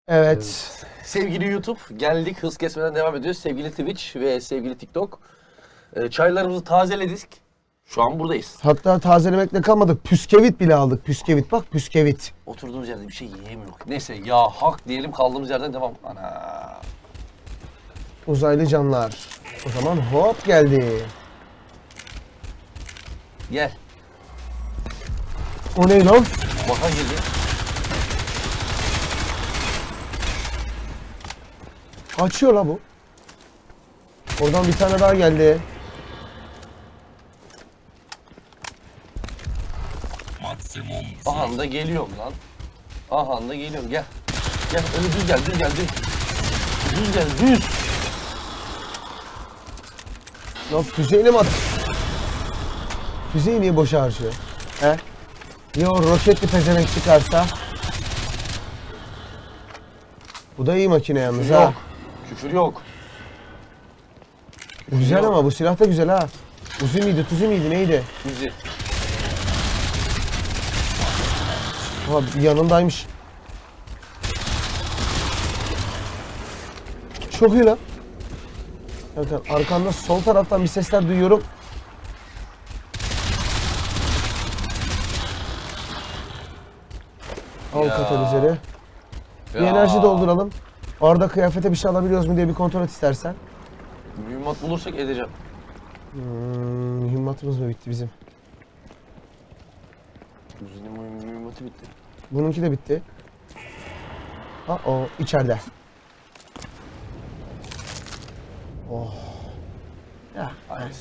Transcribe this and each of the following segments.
Evet. Sevgili YouTube, geldik, hız kesmeden devam ediyoruz. Sevgili Twitch ve sevgili TikTok. Çaylarımızı tazeledik. Şu an buradayız. Hatta tazelemekle kalmadık. Püskevit bile aldık. Püskevit bak, püskevit. Oturduğumuz yerde bir şey yiyemiyoruz. Neyse ya hak diyelim, kaldığımız yerden devam. Ana. Uzaylı canlar. O zaman hop geldi. Gel. O ne lan? Baka girdi. Kaçıyor la bu. Oradan bir tane daha geldi. Aha da geliyorum lan. Aha da geliyorum, gel. Gel öyle düz gel, düz gel, düz. Düz gel, düz. Lan füzeyle mi at? Füzeyi niye boşa harcıyor? He? Ya o roketli pezevenk çıkarsa? Bu da iyi makine yalnız Küfür ha. yok. Küfür yok. Güzel ama bu silah da güzel ha. Uzi miydi, tuzi miydi, neydi? Bizi. Aha yanındaymış. Çok iyi lan. Bakın arkanda sol taraftan bir sesler duyuyorum. Al katalizörü. Bir enerji dolduralım. Orada kıyafete bir şey alabiliyoruz mu diye bir kontrol et istersen. Mühimmat bulursak edeceğim. Mühimmatımız mı bitti bizim? Mühimmatı bitti. Bununki de bitti. Ha o içeride. Oh. Ya. Nice.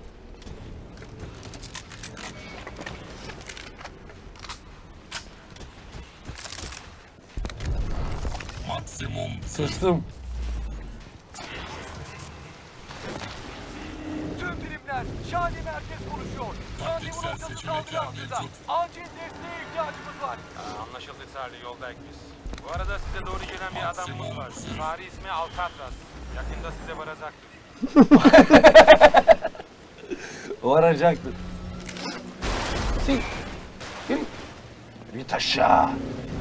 Maksimum Sıçtım. Tüm birimler, Şadi merkez konuşuyor. Randevu noktası saldırı altında. Acil desteğe ihtiyacımız var. Anlaşıldı Charlie, yoldayız biz. Bu arada size doğru gelen bir adamımız var. Tarih ismi Alcatraz. Yakında size varacaktır. Varacaktır. Sil. Sil. Bir taşa.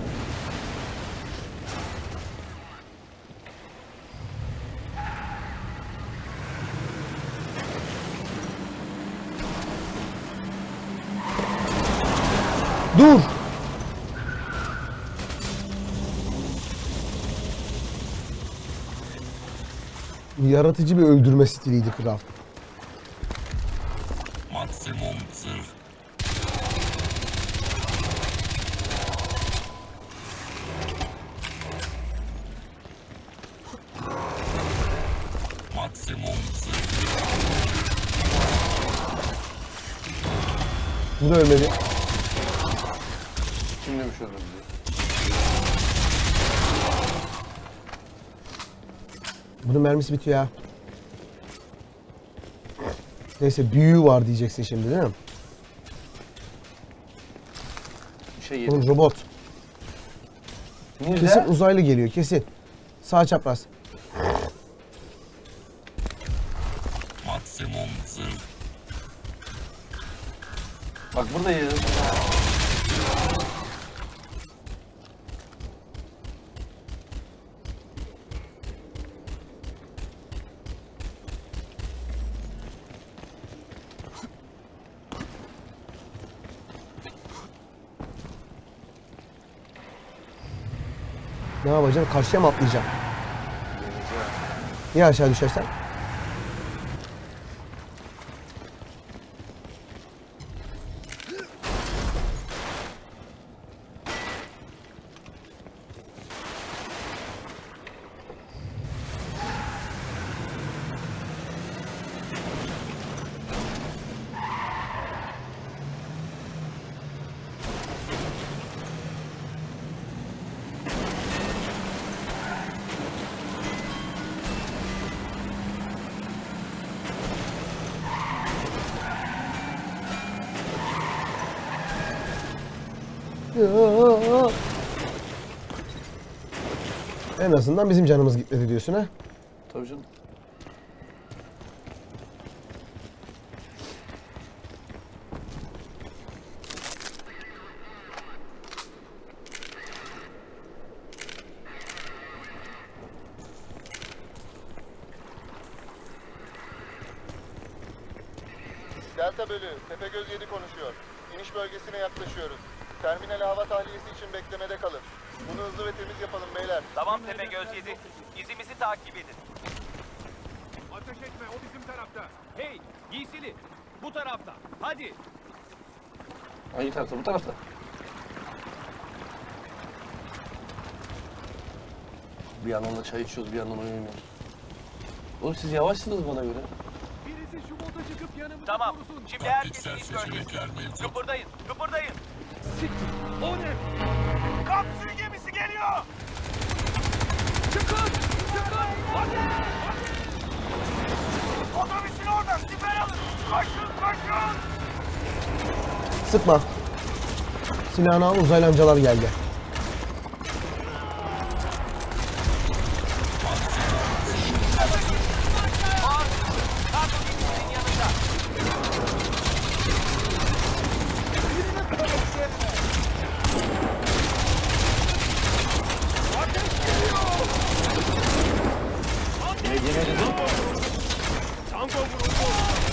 Dur. Yaratıcı bir öldürme stiliydi kral. maksimum zırh. Maksimum zırh. Bu da ölmedi. Kim demiş öyle diye. Bunun mermisi bitiyor ya. Neyse büyüğü var diyeceksin şimdi değil mi? Bir şey yedim. Oğlum robot. Nerede? Kesin uzaylı geliyor kesin. Sağ çapraz. Maksimum zırh. Bak burada yedim. Ne yapacaksın? Karşıya mı atlayacaksın? Niye aşağı düşersen? En azından bizim canımız gitmedi diyorsun ha? Tabii canım. Delta bölü, Tepegöz 7 konuşuyor. İniş bölgesine yaklaşıyoruz. Terminale hava tahliyesi için beklemede kalın. Bunu hızlı ve temiz yapalım beyler. Tamam Tepegöz 7. İzimizi takip edin. Ateş etme, o bizim tarafta. Hey, giysili. Bu tarafta. Hadi. Hangi tarafta? Bu tarafta. Bir yandan da çay içiyoruz, bir yandan oyun oynuyoruz. Oğlum siz yavaşsınız bana göre. Birisi şu bota çıkıp yanımıza Tamam. korusun. Şimdi herkes Taktiksel iniş bölgesine. seçenekler mevcut. Kıpırdayın. Kıpırdayın. O ne? Kapsül gemisi geliyor. Çıkın! Çıkın! Hadi! Otobüsün orada. Siper alın. Koşun koşun. Sıkma. Silahını al, uzaylı amcalar geldi. Kargo gemisinin yanında. Ne dedim? Tango vuruldu.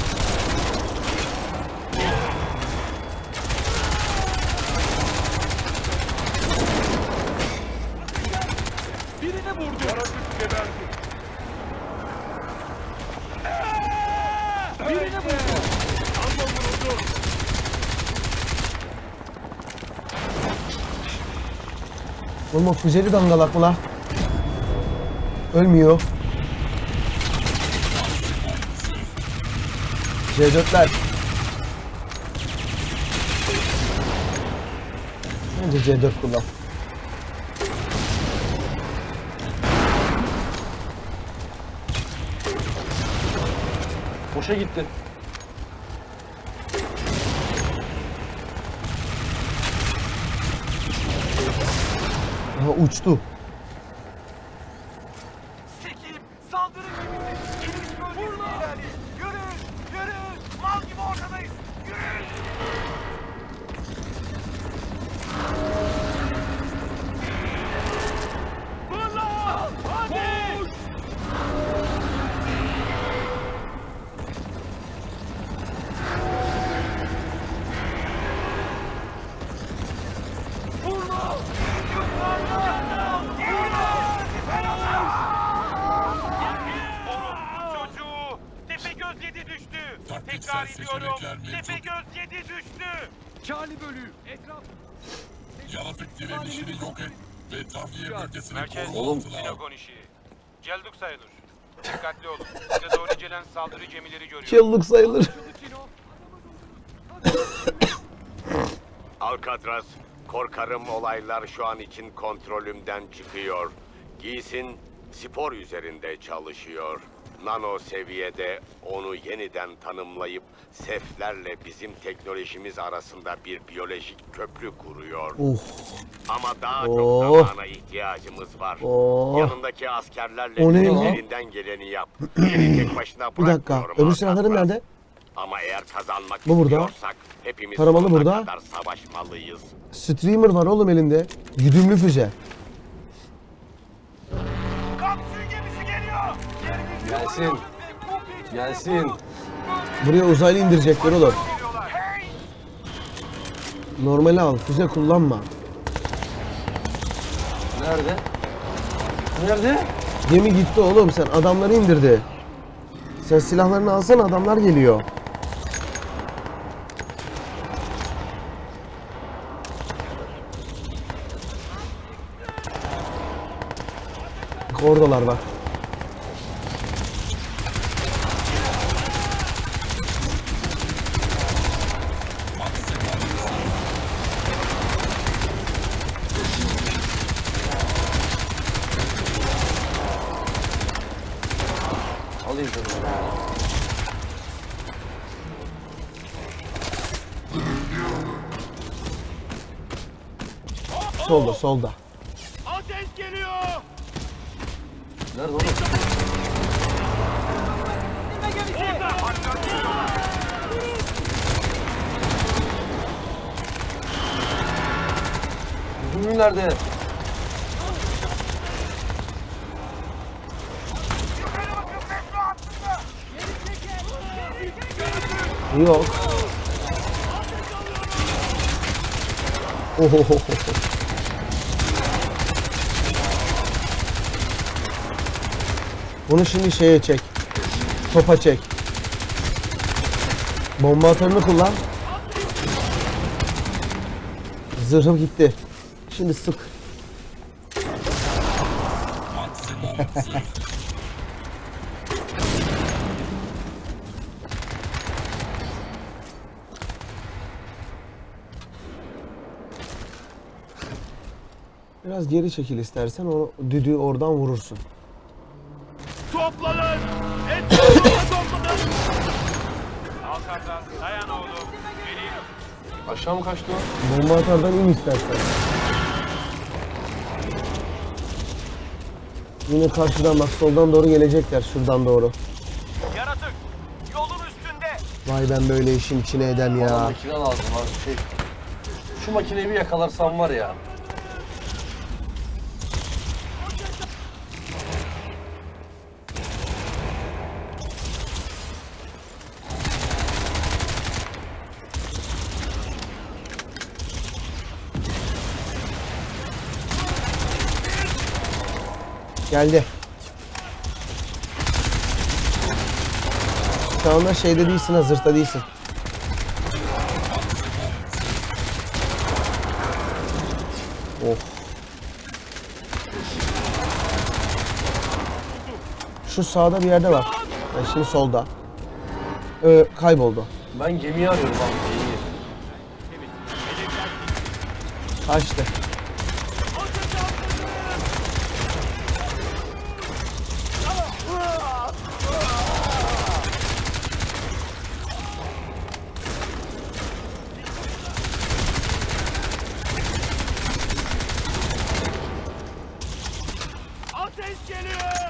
Birine vurdu. Yaratık geberdi. Birine vurdu. Tango vuruldu. Oğlum o füzeli dangalak mı lan? Ölmüyor. C4'ler. Bence C4 kullan. Boşa gitti. Aha uçtu. Sekip saldırı gemisi. İniş bölgesine ilerleyin. Yürüyün. Yürüyün. Mal gibi ortadayız. Yürüyün. Fırla! Hadi! Vurma. Çocuğu! Tepegöz 7 düştü. Taktiksel Tekrar ediyorum. seçenekler mevcut. Tepegöz 7 düştü. Charlie bölüğü. Etraf. Yaratık direnişini yok et ve tahliye bölgesini Merkez, koru Oğlum. altına al. Sinokon işi. Celduk sayılır. Dikkatli olun. Size doğru gelen saldırı gemileri görüyorum. Çıllık sayılır. Alcatraz, korkarım olaylar şu an için kontrolümden çıkıyor. Giysin spor üzerinde çalışıyor. Nano seviyede onu yeniden tanımlayıp seflerle bizim teknolojimiz arasında bir biyolojik köprü kuruyor. Ama daha çok Oh. zamana ihtiyacımız var. Oh. Yanındaki askerlerle O ne lan? elinden geleni yap. Seni tek başına Bir dakika. bırakmıyorum Öbür silahların Alcatraz. nerede? Ama eğer kazanmak Bu burada. istiyorsak hepimiz Taramalı sonuna burada. kadar savaşmalıyız. Streamer var oğlum elinde. Güdümlü füze. Kapsül gemisi geliyor. Yerinizi Gelsin. koruyun ve bu peçete Gelsin. vurun. Buraya uzaylı indirecekler oğlum. Geliyorlar. Hey! Normali al. Füze kullanma. Nerede? Nerede? Gemi gitti oğlum, sen adamları indirdi. Sen silahlarını alsana, adamlar geliyor. Oradalar var. Alayım şunu. Solda, solda. Ateş geliyor! Nerede oğlum? Üzümlü nerede? Yukarı bakın metro hattında. Yok. Ohohoho. Bunu şimdi şeye çek. Topa çek. Bomba atarını kullan. Zırhım gitti. Şimdi sık. Maksimum zırh. Biraz geri çekil istersen, o düdüğü oradan vurursun. Toplanın! Etrafına toplanın! Alcatraz dayan oğlum. Geliyor. Aşağı mı kaçtı o? Bomba atardan in istersen. Yine karşıdan bak, soldan doğru gelecekler, şuradan doğru. Yaratık! Yolun üstünde! Vay ben böyle işin içine edem Bana ya. makine lazım abi. Şu makineyi bir yakalarsam var ya. Geldi. Şu anda şeyde değilsin, hazırda değilsin. Of. Şu sağda bir yerde var. Yani şimdi solda. Kayboldu. Ben gemiyi arıyorum abi. Gemiyi. Kaçtı. Ateş geliyor!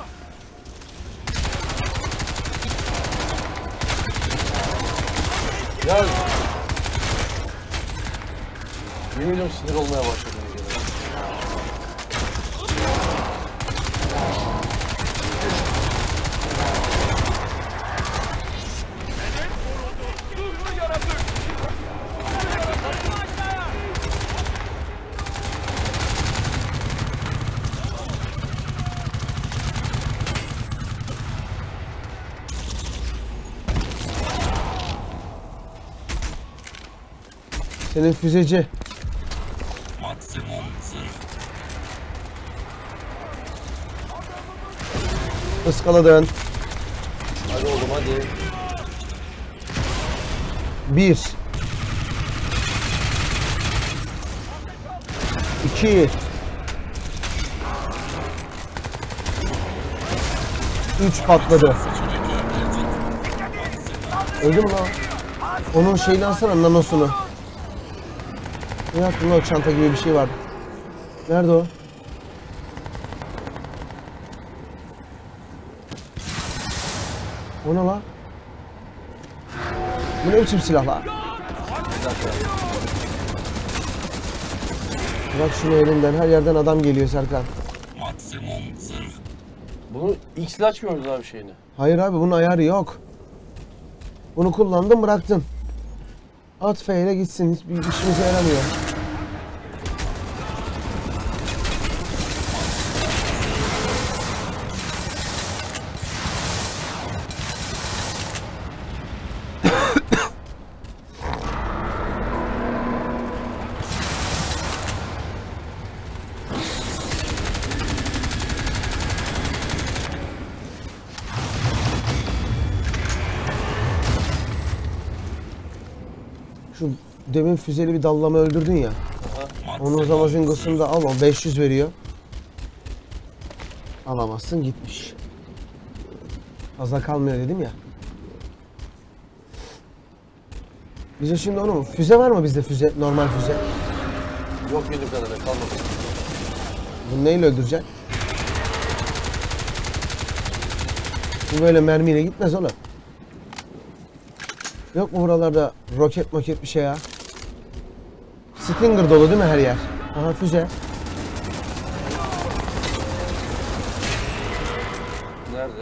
Ya. Yemin ediyorum sinir olmaya başladım. Dur yaratık! Senin füzeci. Maksimum zırh. Iskaladın. Hadi oğlum hadi. 1 2 3 patladı. Öldü mü lan? Onun şeyini alsana, nanosunu. Ne yaptın lan, o çanta gibi bir şey vardı. Nerede o? O ne lan? Bu ne biçim silah lan? Bırak şunu elinden, her yerden adam geliyor Serkan. Maksimum zırh. Bunu X'le açmıyoruz abi şeyini. Hayır abi, bunun ayarı yok. Bunu kullandım, bıraktım. At F ile gitsin, hiçbir işimize yaramıyor. Şu demin füzeli bir dallama öldürdün ya. Onun zamazingosunu da al, o 500 veriyor. Alamazsın, gitmiş. Fazla kalmıyor dedim ya. Bize şimdi onu mu? Füze var mı bizde, füze? Normal füze. Yok bildiğim kadarıyla kalmadı. Bunu neyle öldüreceksin? Bu böyle mermiyle gitmez oğlum. Yok mu buralarda roket moket bir şey ya? Stinger dolu değil mi her yer? Aha füze. Nerede?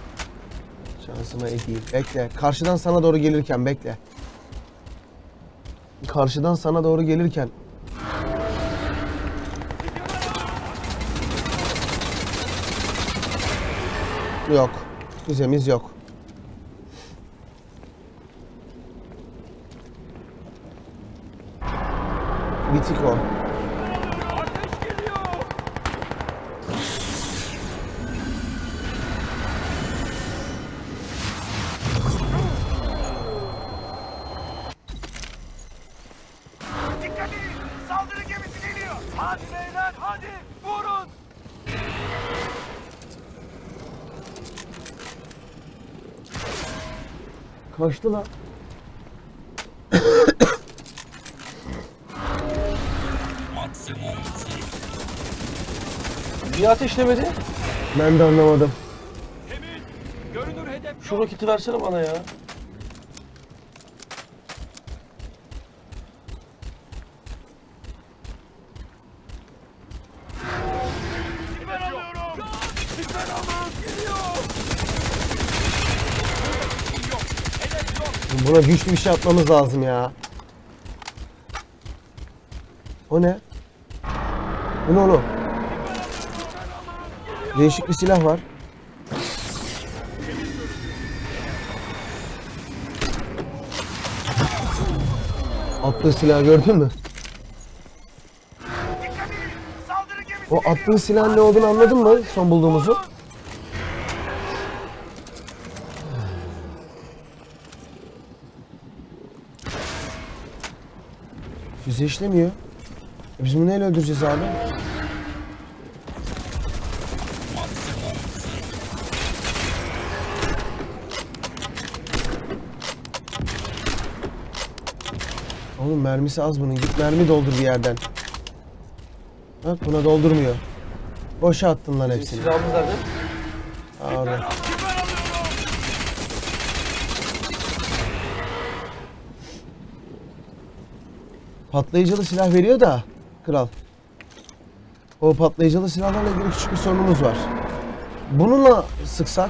Şansıma edeyim. Bekle. Karşıdan sana doğru gelirken bekle. Karşıdan sana doğru gelirken. Yok. Füzemiz yok. Bitik o. Dikkat edin. Saldırı gemisi geliyor. Hadi beyler hadi. Vurun. Kaçtı lan. Maksimum hız. Niye ateşlemedi? Ben de anlamadım. Şu roketi versene bana ya. Buna güçlü bir şey atmamız lazım ya. O ne? Bu ne oğlum? Değişik bir silah var. Attığı silahı gördün mü? Dikkat edin. Saldırı gemisi O attığı silahın ne olduğunu anladın mı? Son bulduğumuzu. Füze işlemiyor. Biz bunu neyle öldüreceğiz abi? Oğlum mermisi az bunun. Git mermi doldur bir yerden. Bak buna doldurmuyor. Boşa attın lan hepsini. Silahımız nerede? Ha, orada. Patlayıcılı silah veriyor da kral. O patlayıcılı silahlarla ilgili küçük bir sorunumuz var. Bununla sıksak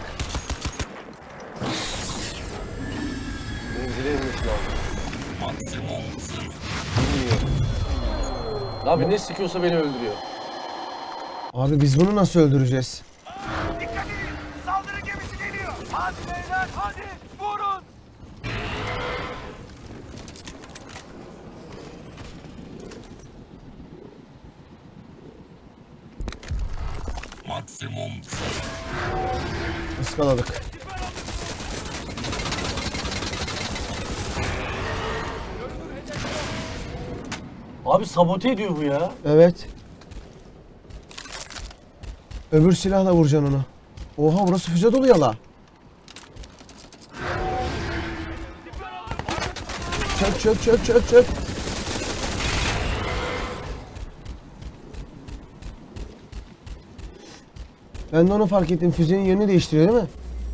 Menzile inmesi lazım. Maksimum hız. Bilmiyor. Abi ne sıkıyorsa beni öldürüyor. abi biz bunu nasıl öldüreceğiz? Dikkat edin. Saldırı gemisi geliyor. Hadi beyler hadi. Vurun. Maksimum hız. Iskaladık. Abi sabote ediyor bu ya. Evet. Öbür silahla vuracaksın onu. Oha burası füze dolu yala. Çök çök çök çök çök. Ben de onu fark ettim. Füzenin yönünü değiştiriyor değil mi?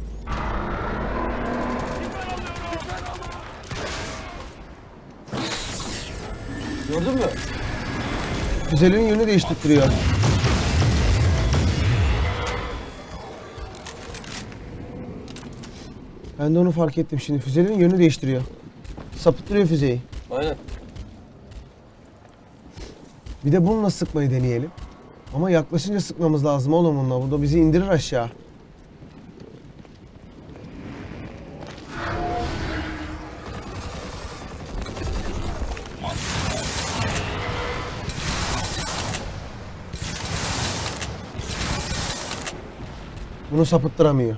Gördün mü? Füzelerin yönünü değiştiriyor. Ben de onu fark ettim şimdi. Füzelerin yönünü değiştiriyor. Sapıttırıyor füzeyi. Aynen. Bir de bununla sıkmayı deneyelim. Ama yaklaşınca sıkmamız lazım oğlum bununla. Bu da bizi indirir aşağı. Bunu sapıttıramıyor.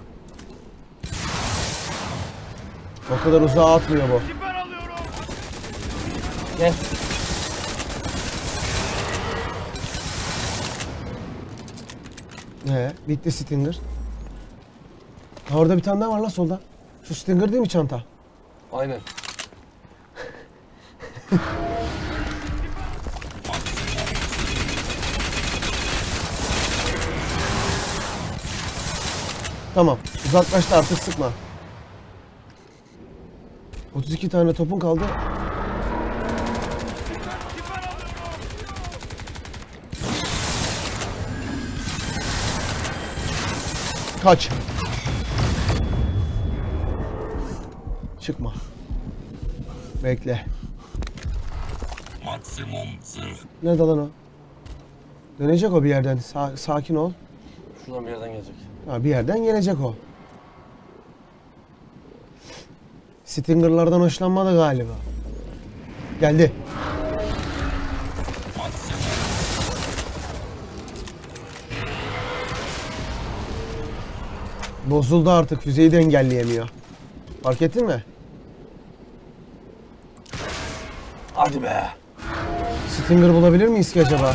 O kadar uzağa atmıyor bu. Gel. Bitti Stinger. Ha, orada bir tane daha var la solda. Şu Stinger değil mi çanta? Aynen. Tamam. Uzaklaştı artık sıkma. 32 tane topun kaldı. Kaç. Çıkma. Bekle. Maksimum zırh. Nerede lan o? Dönecek o bir yerden. Sakin ol. Şuradan bir yerden gelecek. Ha, bir yerden gelecek o. Stinger'lardan hoşlanmadı galiba. Geldi. Bozuldu artık. Füzeyi de engelleyemiyor. Fark ettin mi? Hadi be. Stinger bulabilir miyiz ki acaba?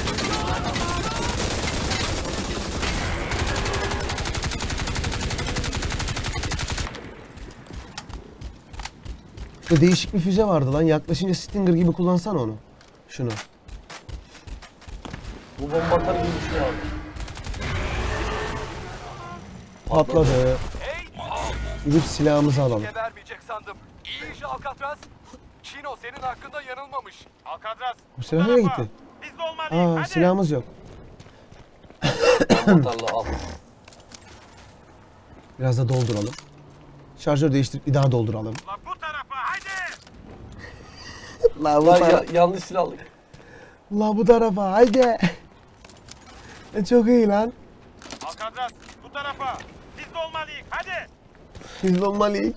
Şurada değişik bir füze vardı lan. Yaklaşınca Stinger gibi kullansana onu. Şunu. Bu bomba atar gibi bir şey abi. Patladı. Hey! Gidip silahımızı alalım. Gebermeyecek sandım. İyi iş Alcatraz. Chino senin hakkında yanılmamış. Alcatraz. Bu silah nereye gitti? Biz de olmalıyız. Aa, Hadi. silahımız yok. Bomba atarla al. Biraz da dolduralım. Şarjör değiştirip bir daha dolduralım. La bu tarafa hadi. La bu Lan yanlış silah aldık. La bu tarafa haydi. Çok iyi lan. Alcatraz bu tarafa. Biz de olmalıyız. Hadi. Biz olmalıyız.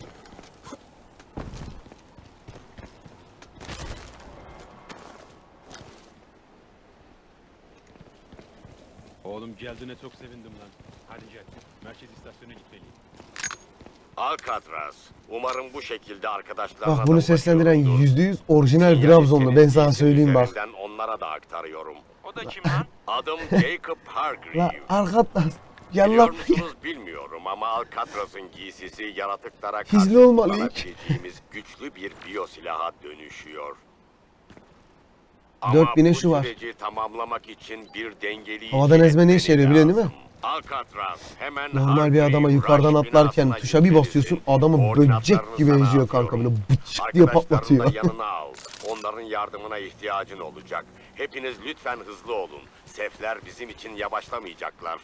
Oğlum geldiğine çok sevindim lan. Hadi Jack, merkez istasyona gitmeliyim. Alcatraz, umarım bu şekilde arkadaşlarına Bak bunu da seslendiren ulaşıyorumdur. %100 orijinal Sinyali Trabzonlu. Ben sana senin söyleyeyim bak. üzerinden onlara da aktarıyorum. O da kim lan? Adım Jacob La Hargreave. arkadaş. Gel Biliyor lan. musunuz bilmiyorum ama Alcatraz'ın giysisi yaratıklara Gizli karşı olmalı kullanabileceğimiz güçlü bir biyosilaha dönüşüyor. 4000'e şu var. Bu süreci tamamlamak için bir dengeli Havadan ezme ne işe yarıyor biliyorsun değil mi? Alcatraz hemen Normal bir adama yukarıdan atlarken tuşa bir basıyorsun, adamı böcek gibi eziyor kanka, böyle bıçık diye patlatıyor. Arkadaşlarını da yanına al. Onların yardımına ihtiyacın olacak. Hepiniz lütfen hızlı olun. Sefler bizim için yavaşlamayacaklar.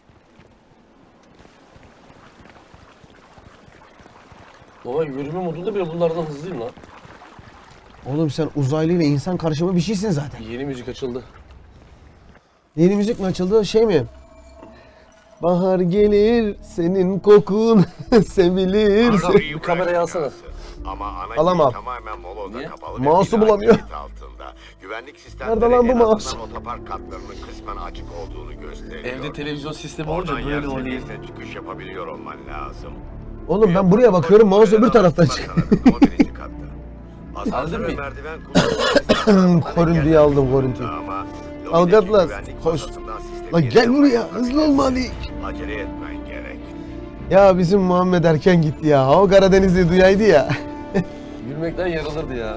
Baba yürüme modunda bile bunlardan hızlıyım lan. Oğlum sen uzaylı ile insan karışımı bir şeysin zaten. Yeni müzik açıldı. Yeni müzik mi açıldı, şey mi? Bahar gelir, senin kokun sevilir. Bir kamerayı alsana. Ama ana Alamam. tamamen moloza Niye? kapalı. Mouse'u ve bina bulamıyor. kilit altında. Güvenlik sistemleri Nerede lan bu en mouse? azından otopark katlarının kısmen açık olduğunu gösteriyor. Evde televizyon sistemi olunca Oradan böyle yer oluyor. seviyesine çıkış yapabiliyor olman lazım. Oğlum ben buraya bakıyorum, mouse öbür taraftan çıkıyor. O birinci katta. Asansör ve mi? merdiven kullanımı Koruntuyu aldım, koruntuyu. ama Algatlas, güvenlik koş. masasından sistemi Lan gel yeniden buraya, başlatmak hızlı için olmalıyız. Acele etmen gerek. Ya bizim Muhammed erken gitti ya. O Karadeniz'i duyaydı ya. Gülmekten yarılırdı ya.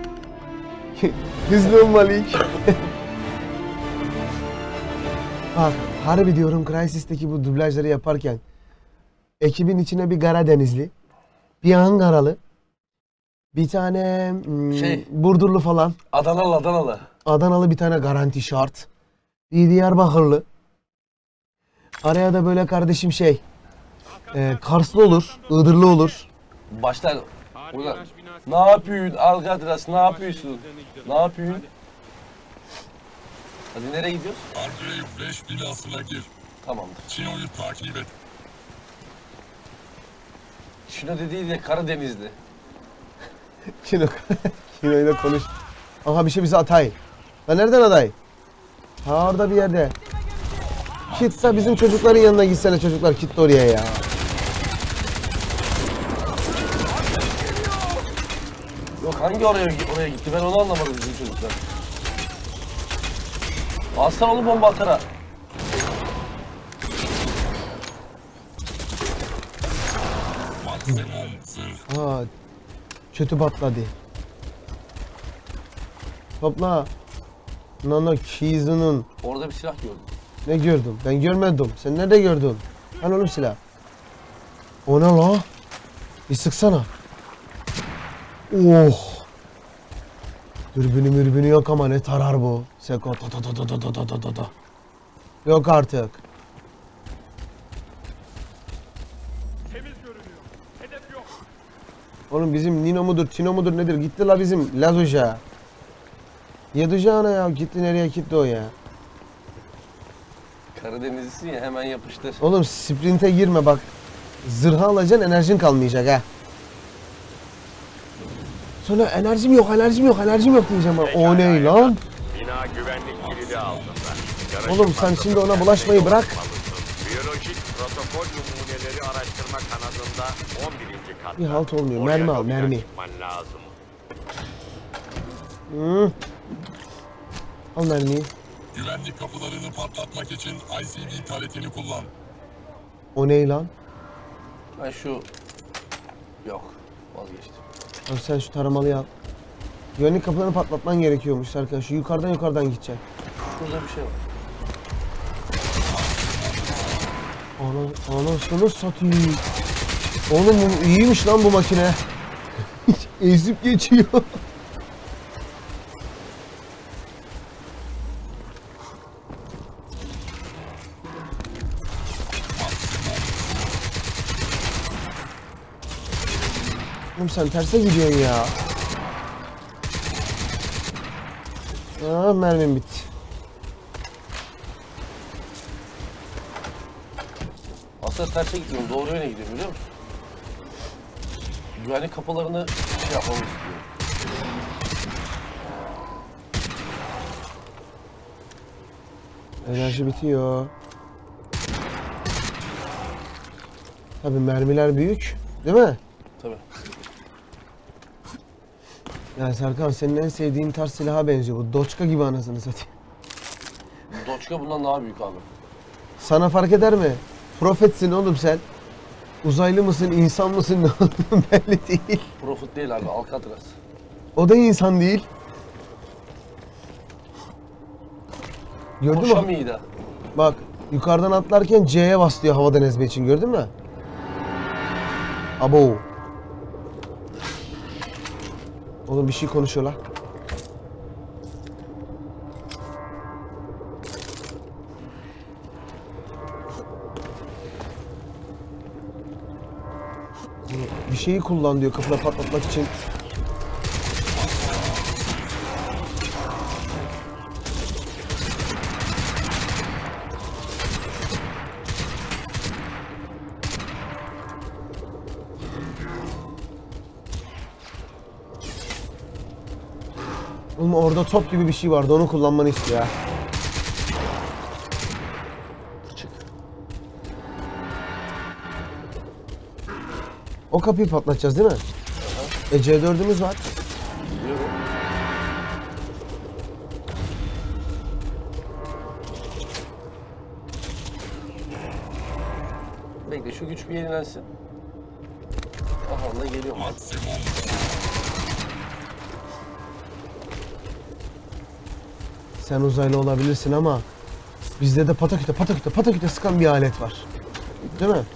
Hızlı olmalıyız. Bak harbi diyorum, Crysis'teki bu dublajları yaparken ekibin içine bir Karadenizli, bir Ankaralı, bir tane Burdurlu falan, Adanalı. Adanalı bir tane garanti şart, bir Diyarbakırlı, araya da böyle kardeşim Karslı olur, Iğdırlı olur. Başlar. Ulan, ne yapıyorsun Alcatraz, ne yapıyorsun? Ne yapıyorsun? Hadi nereye gidiyoruz? Hargrave 5 binasına gir. Tamamdır. Chino'yu takip et. Şunu dediği de Karadenizli. Kino'yla konuş. Aha bir şey bize atay. Lan nereden aday? Ha orada bir yerde. Kitsa bizim çocukların yanına gitsene, çocuklar kitle oraya ya. Yok hangi oraya gitti ben onu anlamadım bizim çocuklar. Alsana oğlum bomba atara. Maksimum zırh. Ha kötü patladı. Topla. Nano Kizu'nun. Orada bir silah gördüm. Ne gördüm? Ben görmedim. Sen nerede gördün? Hani oğlum silah. O ne la? Bir sıksana. Oh. Dürbünü yok ama ne tarar bu. Seko ta ta ta ta ta ta ta ta ta. Yok artık. Temiz görünüyor. Hedef yok. Oğlum bizim Nino mudur, Tino mudur nedir? Gitti la bizim Laz Hoca. Yedeceğine ya. Gitti nereye gitti o ya. Karadenizlisin ya, hemen yapıştır. Oğlum sprinte girme bak. Zırha alacaksın, enerjin kalmayacak ha. Sonra enerjim yok diyeceğim. O ne lan? Bina güvenlik kilidi altında. Oğlum sen şimdi ona bulaşmayı bırak. Biyolojik protokol numuneleri araştırma kanadında 11. katta. Bir halt olmuyor. Oraya Mermi al, lobiden mermi. çıkman lazım. Hı. Al mermiyi. Güvenlik kapılarını patlatmak için ICV taletini kullan. O ne lan? Ben şu... Yok. Vazgeçtim. Abi sen şu taramalıyı al. Güvenlik kapılarını patlatman gerekiyormuş Serkan. Şu yukarıdan gidecek. Şurada bir şey var. Anasını satayım. Oğlum bu iyiymiş lan bu makine. Ezip geçiyor. Oğlum sen terse gidiyorsun ya. Aa, mermim bitti. Aslında terse gidiyorum. Doğru yöne gidiyorum, biliyor musun? Güvenlik kapılarını şey yapmamı istiyorum. Enerji bitiyor. Tabii mermiler büyük, değil mi? Tabii. Yani Serkan senin en sevdiğin tarz silaha benziyor bu. Doçka gibi anasını satayım. Doçka bundan daha büyük abi. Sana fark eder mi? Profetsin oğlum sen. Uzaylı mısın, insan mısın ne olduğunu belli değil. Profit değil abi, Alcatraz. O da insan değil. Gördün mü? Koşam iyi de. Bak yukarıdan atlarken C'ye bas diyor havadan ezme için, gördün mü? Abo. Oğlum bir şey konuşuyor la. Bir şeyi kullan diyor kapıda patlatmak için. Oğlum orada top gibi bir şey vardı, onu kullanmanı istiyor ha. Çık. O kapıyı patlatacağız değil mi? C4'ümüz var. Biliyorum. Bekle, şu güç bir yenilensin. Aha, da geliyorum. Maksimum Sen uzaylı olabilirsin ama bizde de pataküte sıkan bir alet var. Değil mi?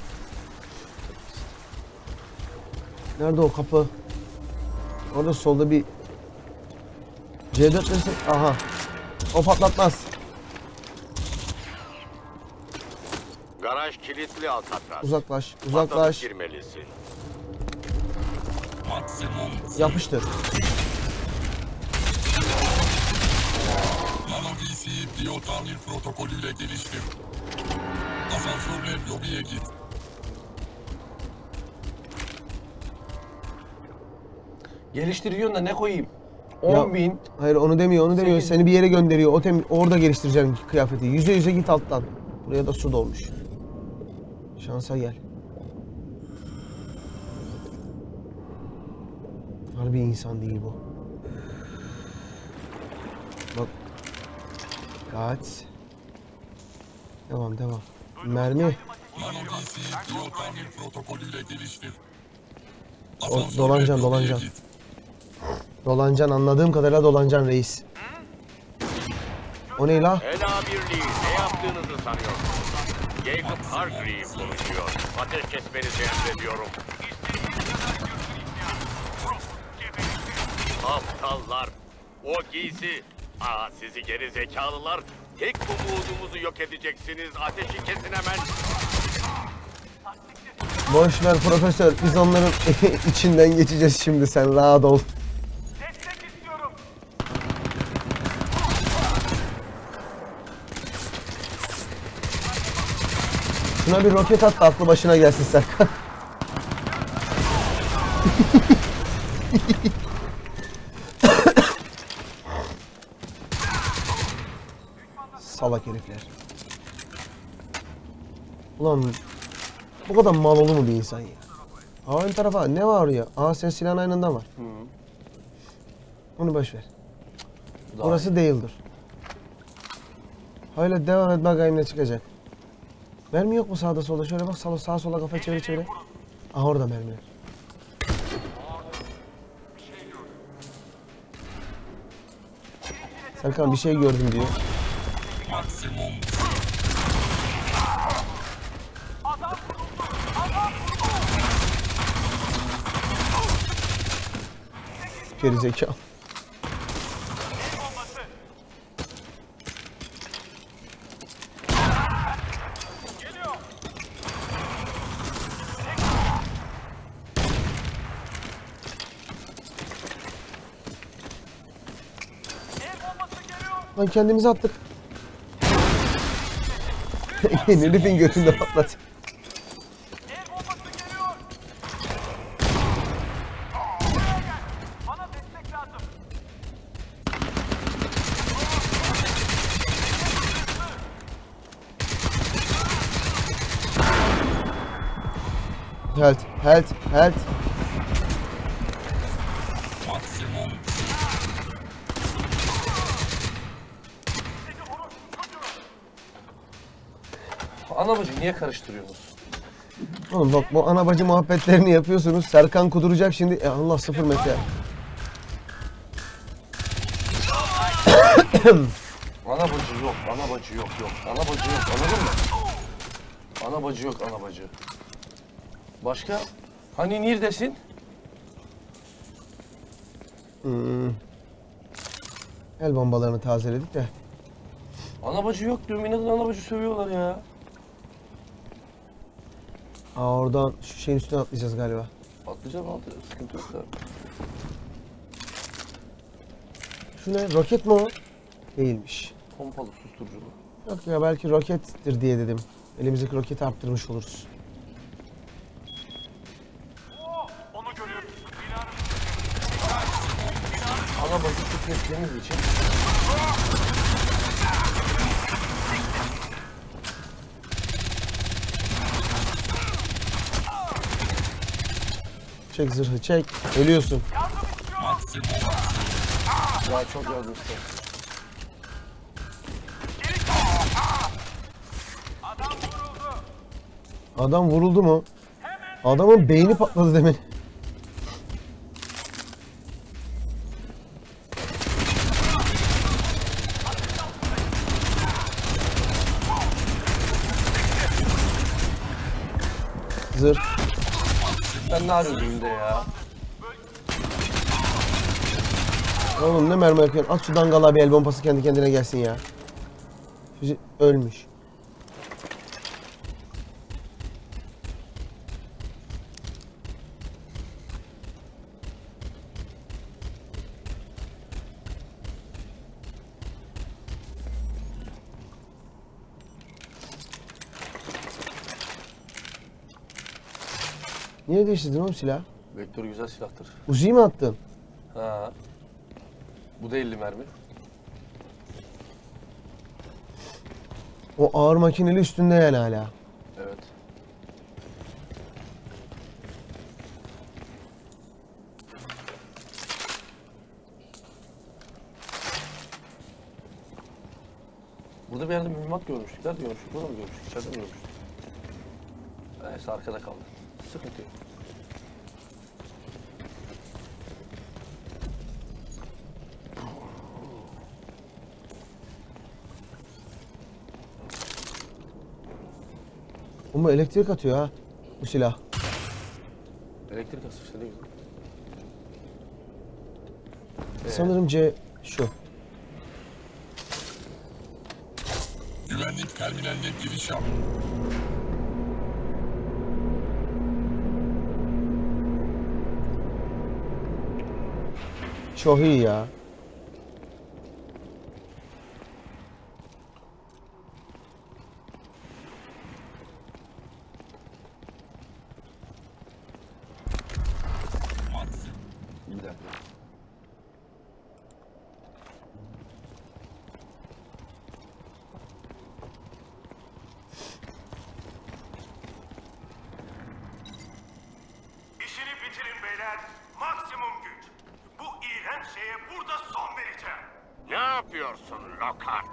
Nerede o kapı? Orada solda bir C4 neresi? Aha. O patlatmaz. Garaj kilitli Alcatraz. Uzaklaş. Patlatıp Uzaklaş. girmelisin. maksimum Yapıştır. Nano DC biyotamir protokolüyle geliştir. Asansörle lobiye git. Geliştiriyorsun da ne koyayım? Ya, 10.000. Hayır onu demiyor, onu demiyor. 8. Seni bir yere gönderiyor. Orada geliştireceksin kıyafeti. Yüze git alttan. Buraya da su dolmuş. Şansa gel. Harbi insan değil bu. Bak. Kaç. Devam. Mermi. Nano DC biyotamir protokolüyle geliştir. Dolanacaksın. Dolanacaksın, anladığım kadarıyla dolanacaksın reis. O ne la? Ela Birliği ne yaptığınızı sanıyorsunuz? Jacob Hargreave konuşuyor. Ateş kesmenizi emrediyorum. Aptallar. O giysi. Sizi geri zekalılar. Tek umudumuzu yok edeceksiniz. Ateşi kesin hemen. Boş ver profesör. Biz onların içinden geçeceğiz şimdi. Sen rahat ol. Destek istiyorum. Şuna bir roket at da aklı başına gelsin Serkan. Salak herifler. Ulan bu kadar mal olur mu bir insan ya? Aa, ön tarafa ne var ya? Aa, sen silahın aynında var. Hı. Onu boş ver. Daha Orası değildir. Öyle devam et, bakayım ne çıkacak. Mermi yok mu sağda solda? Şöyle bak, sağa sola kafa çevire çevire. Aha, orada mermiler. Serkan bir şey gördüm diyor. Maksimum Gerizekalı. Lan kendimizi attık. Herifin götünde patlat. El bombası geliyor. Buraya gel. Bana destek lazım. Health. maksimum ana bacı niye karıştırıyorsunuz? Oğlum bak, bu ana bacı muhabbetlerini yapıyorsunuz. Serkan kuduracak şimdi. Allah, 0 metre. Ana bacı yok, ana bacı yok. Ana bacı yok, anladın mı? Ana bacı yok, ana bacı. Başka? Hani neredesin? El bombalarını tazeledik de. Ana bacı yok diyorum, inadına ana bacı sövüyorlar ya. Aa, oradan şu şeyin üstüne atlayacağız galiba. Atlayacağım, sıkıntı yok da. Şu ne? Roket mi o? Değilmiş. Pompalı susturuculu. Yok ya, belki rokettir diye dedim. Elimizdeki roketi arttırmış oluruz. Onu görüyorum. Ana bacı tükettiğimiz için Çek zırhı, çek. Ölüyorsun. maksimum daha çok yardım istedim. Adam vuruldu mu? Adamın beyni patladı demin. Zırh. Sen ne arıyorsun önünde ya? Oğlum ne mermi yapıyorsun? At şu dangala bir el bombası, kendi kendine gelsin ya. Füze ölmüş. Niye değiştirdin oğlum silah? Vektör güzel silahtır. Uzi'yi mi attın? Ha. Bu da 50 mermi. O ağır makineli üstünde yani hala. Evet. Burada bir yerde mühimmat görmüştük. Nerede görmüştük? Burada mı görmüştük? İçeride mi görmüştük? Neyse, arkada kaldı. Sıkıntı yok. Ama elektrik atıyor ha bu silah. Elektrik asışları ne güzel. Sanırım C şu. güvenlik terminaline giriş yap. Çok iyi ya. dakika. İşini bitirin beyler. Maksimum güç. Bu iğrenç şeye burada son vereceğim. Ne yapıyorsun Lockhart?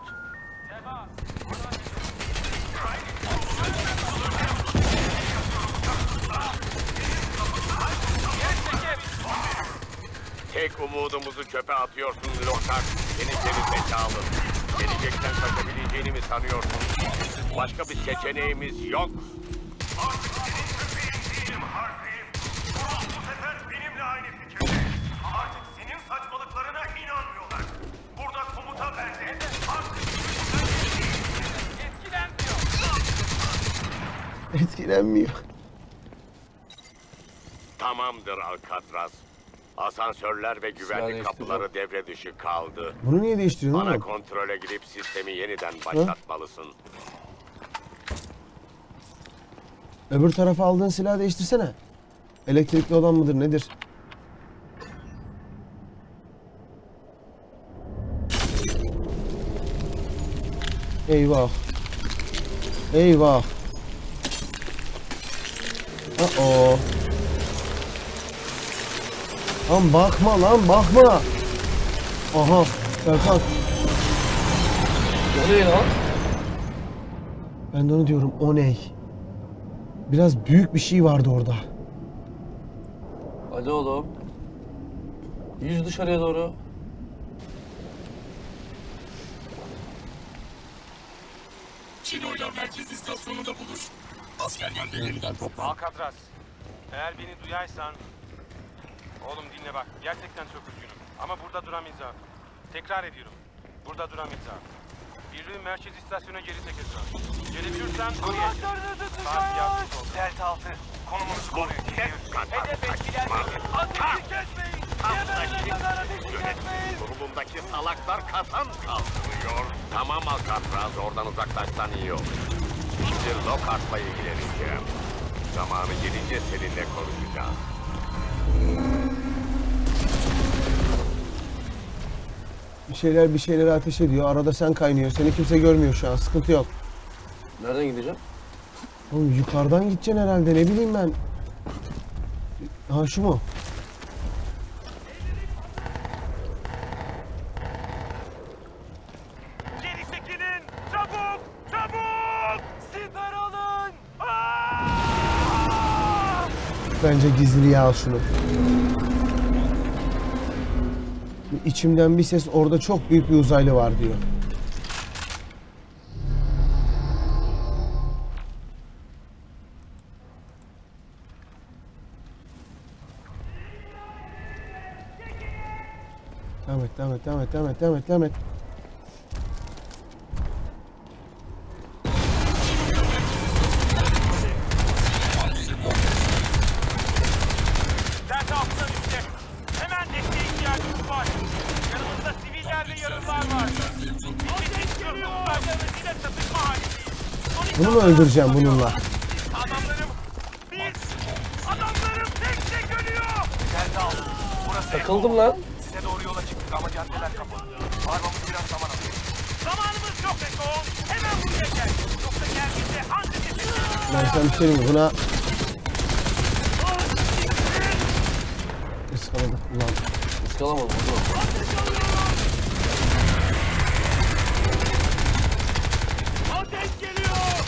Tek umudumuzu çöpe atıyorsun Lockhart. Seni geri zekalı. Gelecekten kaçabileceğini mi sanıyorsun? Başka bir seçeneğimiz yok. Artık senin köpeğin değilim Harvey. Bu sefer benimle aynı fikirde. Artık senin saçmalıklarına inanmıyorlar. Burada komuta bende. Artık Etkilenmiyor. Tamamdır Alcatraz. Asansörler ve güvenlik değiştiriyor. kapıları devre dışı kaldı. Bunu niye değiştiriyorsun Ana oğlum? kontrole gidip sistemi yeniden başlatmalısın. Öbür tarafa aldığın silahı değiştirsene. Elektrikli olan mıdır nedir? Eyvah. Eyvah. Uh-oh. Lan bakma lan bakma. Aha Serkan. O ne lan? Ben de onu diyorum o ne? Biraz büyük bir şey vardı orada. Hadi oğlum. Yüz dışarıya doğru. Çino'yla merkez istasyonunda buluş. Askerler de yeniden toplan. Alcatraz, eğer beni duyarsan... Oğlum dinle bak, gerçekten çok üzgünüm. Ama burada duramayacağım. Tekrar ediyorum, burada duramayacağım. Birliğin merkez istasyona geri çekeceğim. Gelebilirsen oraya gel. Saat yardımcı ol. Delta 6. Konumunuzu koruyun. Hedef etkilenmeyin. Ateşi kesmeyin. Geberene kadar ateşi kesmeyin. Kurulumdaki salaklar kazan kaldırıyor. Tamam Alcatraz, oradan uzaklaşsan iyi olur. Şimdi Lockhart'la ilgileneceğim. Zamanı gelince seninle konuşacağız. Bir şeyler ateş ediyor. Arada sen kaynıyor. Seni kimse görmüyor şu an. Sıkıntı yok. Nereden gideceğim? Oğlum yukarıdan gideceksin herhalde. Ne bileyim ben. Ha şu mu? Geri çekilin. Çabuk. Çabuk. Siper alın. Aa! Bence gizliye al şunu. İçimden bir ses orada çok büyük bir uzaylı var diyor. Devam et, devam et, devam et, devam et, devam et, devam et. Delta 6'dan üstte. Hemen desteğe ihtiyacımız var. Yanımızda siviller ve yaralılar var. Ateş geliyor. Uzaylarıyla çatışma halindeyiz. Bunu mu öldüreceğim bununla? Adamlarım. Adamlarım tek tek ölüyor. Delta 6. Burası Takıldım lan. Size doğru yola çıktık ama caddeler kapalı. Varmamız biraz zaman alıyor. Zamanımız yok Eko. Hemen buraya gel. Yoksa geldiğinde ancak yetişiriz. Ben sana bir şey diyeyim mi? Buna... Iskaladık ulan. Iskalamadım. Dur. Ateş geliyor.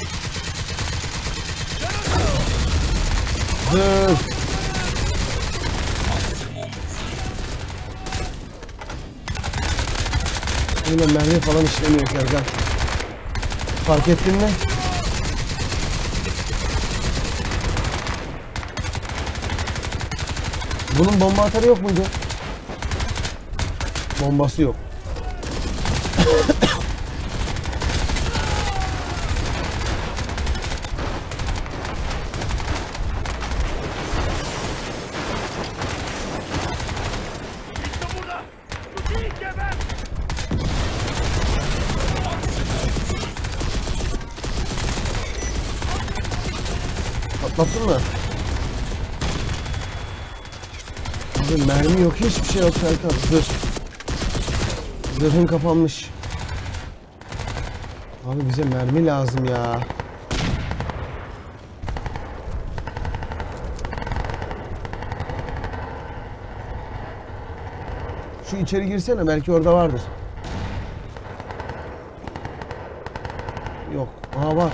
Dur. Ulan mermi falan işlemiyor Serkan. Fark ettin mi? Bunun bomba atarı yok muydu? Bombası yok. İşte burada. Bu değil geber. Patlattın mı? Abi mermi yok, hiçbir şey yok Serkan. Zırhın kapanmış. Abi bize mermi lazım ya. Şu içeri girsene, belki orada vardır. Yok. Aha var.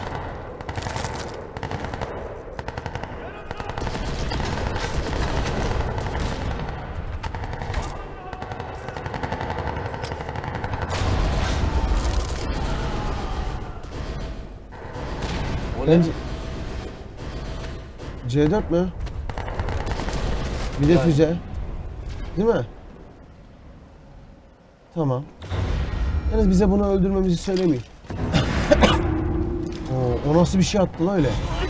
O ne? Bence... C4 mü? Bir de Yani. füze. Değil mi? Tamam. Yalnız bize bunu öldürmemizi söylemeyin. O nasıl bir şey attı lan öyle?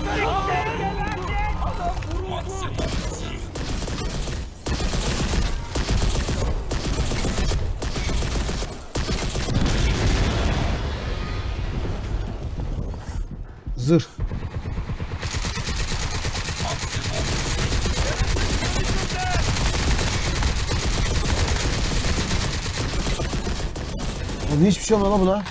Zırh. Abi hiçbir şey olmadı lan buna.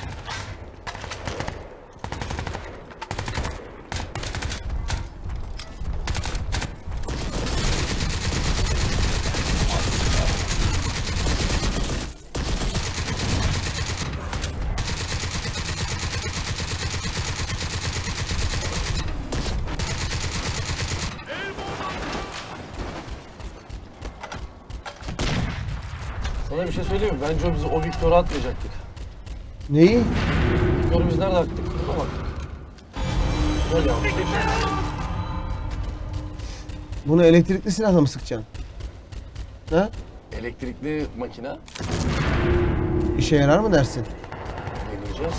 Sana bir şey söyleyeyim mi? Bence bizi o Victor'a atmayacaktık. Neyi? Victor'u biz nerede attık? Buna baktık. Böyle yaptık. Bunu elektrikli silahla mı sıkacaksın? Ha? Elektrikli makine. İşe yarar mı dersin? Deneyeceğiz.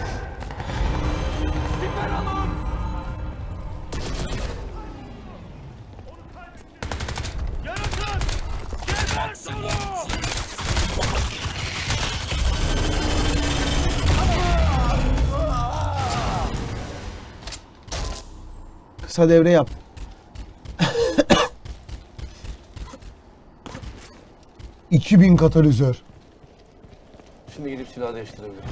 Kısa devre yap. ...2000 katalizör. Şimdi gidip silah değiştirebilirim.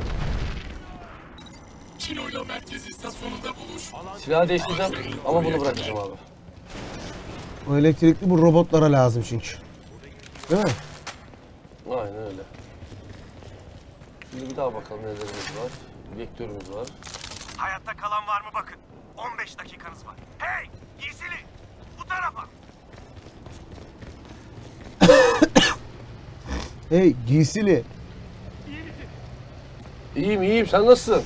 Çino'yla merkez istasyonunda buluş. Silahı değiştireceğim ama bunu bırakacağım abi. O elektrikli bu robotlara lazım çünkü. Değil mi? Aynen öyle. Şimdi bir daha bakalım nelerimiz var. Vektörümüz var. Hayatta kalan var mı bakın. 15 dakikanız var. Hey! Giysili! Bu tarafa! Hey giysili. İyiyim iyiyim, sen nasılsın?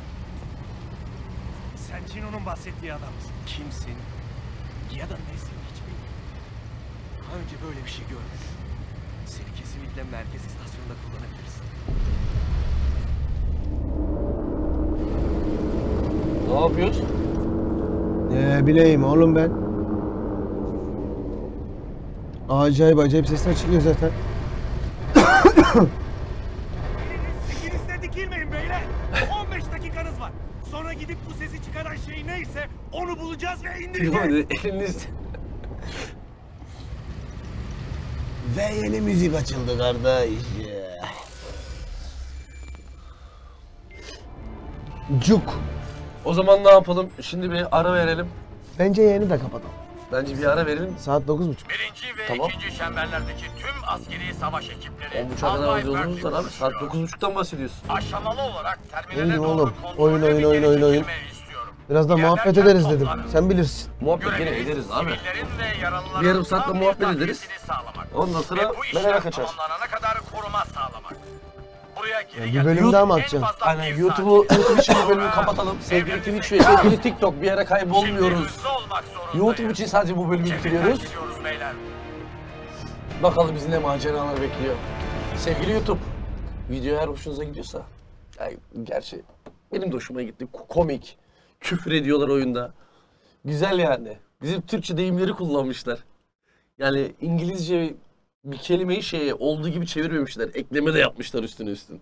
Sen Cino'nun bahsettiği adamsın. Kimsin? Ya da nesin hiç bilmiyorum. Daha önce böyle bir şey görmedim. Seni kesinlikle merkez istasyonunda kullanabiliriz. Ne yapıyoruz? Ne bileyim oğlum ben. Acayip sesler çıkıyor zaten. İkinizde dikilmeyin beyler. 15 dakikanız var. Sonra gidip bu sesi çıkaran şey neyse onu bulacağız ve indireceğiz. Eliniz... Ve yeni müzik açıldı kardeş. Cuk. O zaman ne yapalım? Şimdi bir ara verelim. Bence yayını da kapatalım. Bence bir ara verelim. Saat 9.30. Birinci ve Tamam. ikinci çemberlerdeki tüm askeri savaş ekipleri 10.30'a kadar Albay yolculuğumuz Burke'le var abi. Saat buluşuyor. 9.30'dan bahsediyorsun. Aşamalı olarak Ne terminale diyorsun doğru oğlum? kontrollü Oyun. bir geri çekilme istiyorum. Biraz da muhabbet İlerlerken ederiz dedim. toplanın. Sen bilirsin. Muhabbet gene Görevimiz ederiz abi. sivillerin ve yaralıların Bir yarım saatte tam muhabbet bir ederiz. tahliyesini sağlamak. Ondan Ve sonra bu ben eve işlem kaçar. tamamlanana kadar koruma sağlamak. Buraya geri Bir gelmek bölüm daha mı en atacaksın? fazla Aynen bir YouTube saat. için bu bölümü kapatalım. Sevgili Twitch ve sevgili TikTok, bir yere Şimdi kaybolmuyoruz. hızlı olmak zorundayız. YouTube için sadece bu bölümü Çevikten bitiriyoruz. gidiyoruz beyler. Bakalım bizi ne maceralar bekliyor. Sevgili YouTube, video eğer hoşunuza gidiyorsa, yani gerçi benim de hoşuma gitti. Komik, küfür ediyorlar oyunda. Güzel yani. Bizim Türkçe deyimleri kullanmışlar. Yani İngilizce bir kelimeyi olduğu gibi çevirmemişler. Ekleme de yapmışlar üstüne üstün.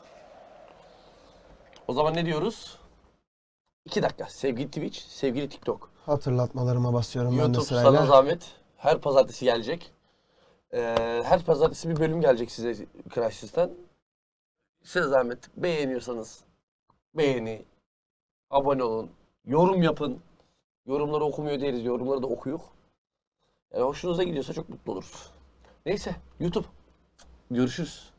O zaman ne diyoruz? 2 dakika. Sevgili Twitch, sevgili TikTok. Hatırlatmalarıma basıyorum ben de YouTube sırayla. sana zahmet. Her pazartesi gelecek. Her pazartesi bir bölüm gelecek size Crash'ten. Size zahmet beğeniyorsanız beğeni, abone olun, yorum yapın. Yorumları okumuyor değiliz, yorumları da okuyuk. Yani hoşunuza gidiyorsa çok mutlu oluruz. Neyse, YouTube. Görüşürüz.